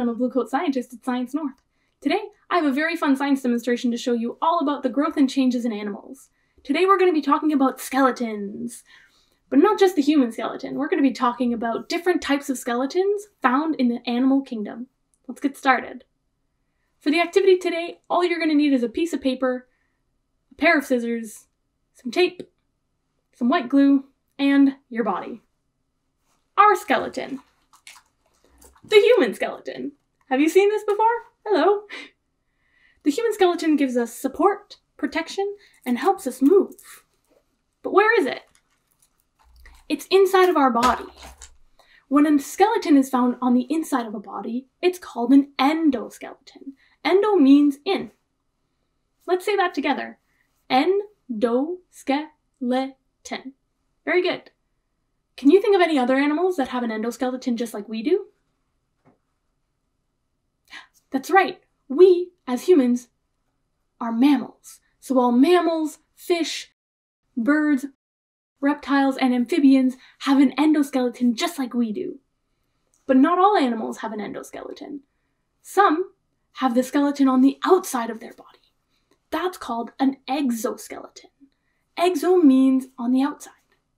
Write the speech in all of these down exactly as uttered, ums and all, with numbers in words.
I'm a Blue Coat scientist at Science North. Today, I have a very fun science demonstration to show you all about the growth and changes in animals. Today we're going to be talking about skeletons. But not just the human skeleton. We're going to be talking about different types of skeletons found in the animal kingdom. Let's get started. For the activity today, all you're going to need is a piece of paper, a pair of scissors, some tape, some white glue, and your body. Our skeleton. The human skeleton. Have you seen this before? Hello. The human skeleton gives us support, protection, and helps us move. But where is it? It's inside of our body. When a skeleton is found on the inside of a body, it's called an endoskeleton. Endo means in. Let's say that together. Endoskeleton. Very good. Can you think of any other animals that have an endoskeleton just like we do? That's right. We, as humans, are mammals. So all mammals, fish, birds, reptiles, and amphibians have an endoskeleton just like we do. But not all animals have an endoskeleton. Some have the skeleton on the outside of their body. That's called an exoskeleton. Exo means on the outside.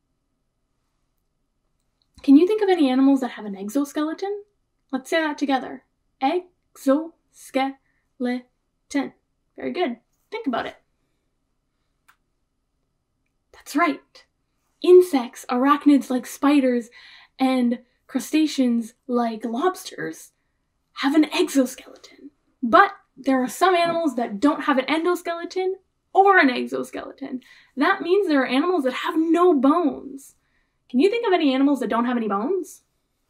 Can you think of any animals that have an exoskeleton? Let's say that together. Exoskeleton. Very good. Think about it. That's right. Insects, arachnids like spiders, and crustaceans like lobsters have an exoskeleton. But there are some animals that don't have an endoskeleton or an exoskeleton. That means there are animals that have no bones. Can you think of any animals that don't have any bones?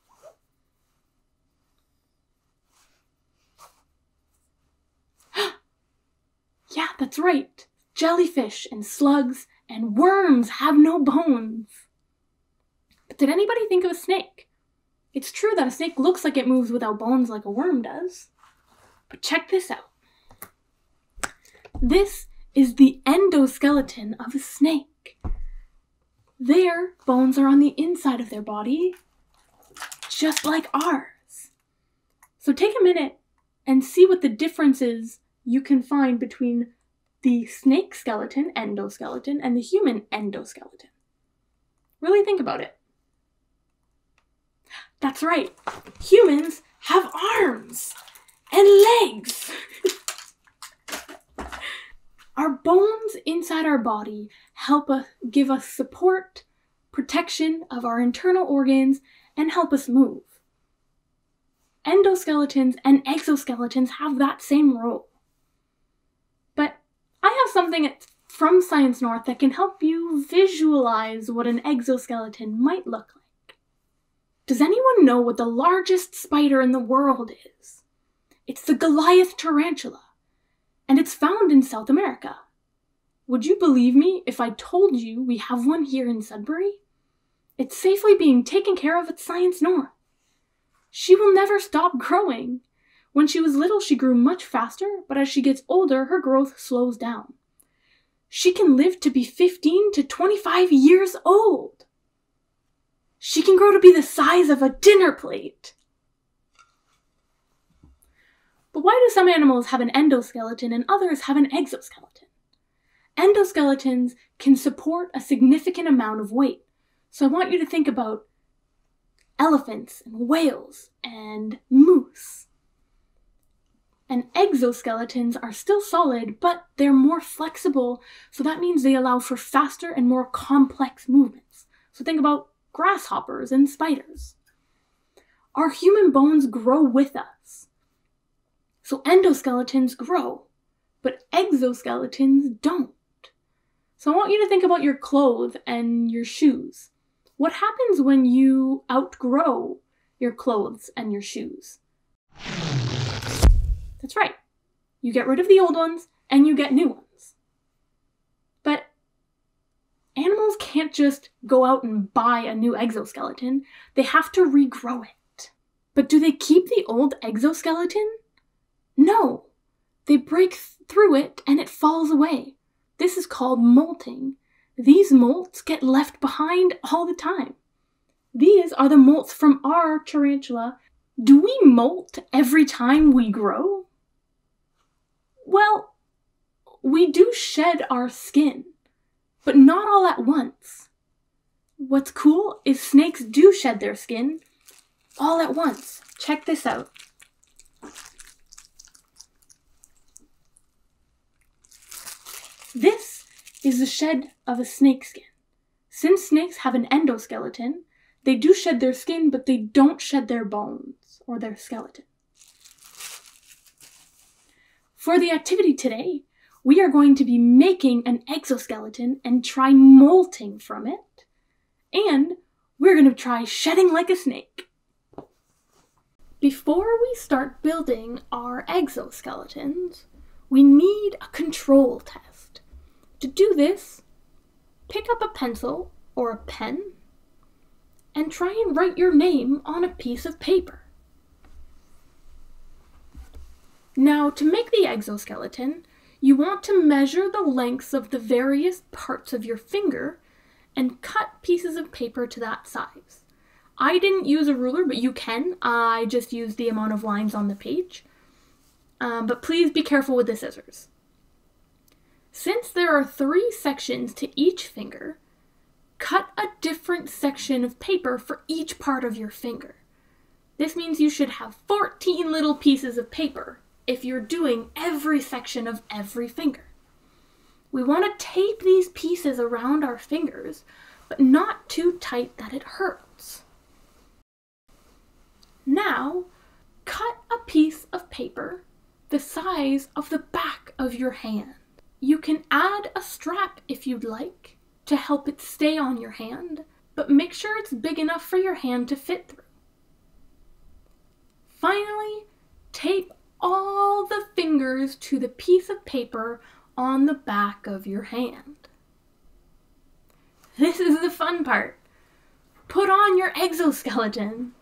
Yeah, that's right. Jellyfish and slugs and worms have no bones. But did anybody think of a snake? It's true that a snake looks like it moves without bones like a worm does. But check this out. This is the endoskeleton of a snake. Their bones are on the inside of their body, just like ours. So take a minute and see what the differences you can find between the snake skeleton, endoskeleton, and the human endoskeleton. Really think about it. That's right. Humans have arms and legs. Our bones inside our body help us give us support, protection of our internal organs, and help us move. Endoskeletons and exoskeletons have that same role. But I have something from Science North that can help you visualize what an exoskeleton might look like. Does anyone know what the largest spider in the world is? It's the Goliath tarantula, and it's found in South America. Would you believe me if I told you we have one here in Sudbury? It's safely being taken care of at Science North. She will never stop growing. When she was little, she grew much faster, but as she gets older, her growth slows down. She can live to be fifteen to twenty-five years old. She can grow to be the size of a dinner plate. But why do some animals have an endoskeleton and others have an exoskeleton? Endoskeletons can support a significant amount of weight. So I want you to think about elephants and whales and moose. And exoskeletons are still solid, but they're more flexible, so that means they allow for faster and more complex movements. So think about grasshoppers and spiders. Our human bones grow with us. So endoskeletons grow, but exoskeletons don't. So I want you to think about your clothes and your shoes. What happens when you outgrow your clothes and your shoes? That's right. You get rid of the old ones and you get new ones. But animals can't just go out and buy a new exoskeleton. They have to regrow it. But do they keep the old exoskeleton? No. They break through it and it falls away. This is called molting. These molts get left behind all the time. These are the molts from our tarantula Do we molt every time we grow? Well, we do shed our skin, but not all at once. What's cool is snakes do shed their skin all at once. Check this out. This is the shed of a snake skin. Since snakes have an endoskeleton, they do shed their skin, but they don't shed their bones or their skeleton. For the activity today, we are going to be making an exoskeleton and try molting from it. And we're going to try shedding like a snake. Before we start building our exoskeletons, we need a control test. To do this, pick up a pencil or a pen and try and write your name on a piece of paper. Now, to make the exoskeleton, you want to measure the lengths of the various parts of your finger and cut pieces of paper to that size. I didn't use a ruler, but you can. I just used the amount of lines on the page. Um, but please be careful with the scissors. Since there are three sections to each finger, cut a different section of paper for each part of your finger. This means you should have fourteen little pieces of paper if you're doing every section of every finger. We want to tape these pieces around our fingers, but not too tight that it hurts. Now, cut a piece of paper the size of the back of your hand. You can add a strap if you'd like to help it stay on your hand, but make sure it's big enough for your hand to fit through. Finally, tape all the fingers to the piece of paper on the back of your hand. This is the fun part. Put on your exoskeleton.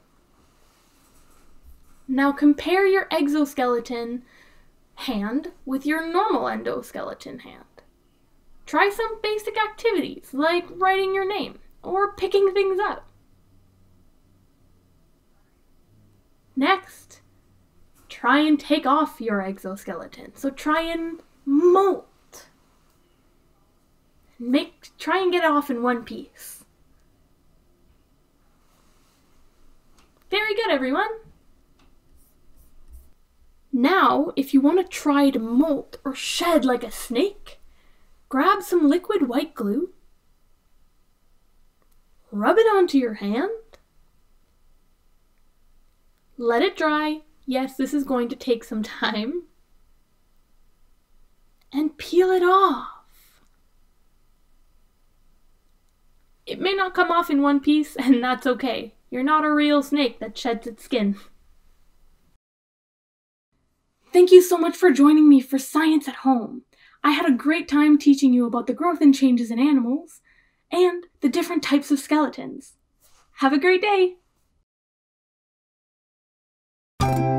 Now compare your exoskeleton hand with your normal endoskeleton hand. Try some basic activities like writing your name or picking things up. Next, try and take off your exoskeleton. So try and molt. Make, try and get it off in one piece. Very good, everyone. Now, if you want to try to molt or shed like a snake, grab some liquid white glue, rub it onto your hand, let it dry. Yes, this is going to take some time. And peel it off. It may not come off in one piece, and that's okay. You're not a real snake that sheds its skin. Thank you so much for joining me for Science at Home. I had a great time teaching you about the growth and changes in animals and the different types of skeletons. Have a great day!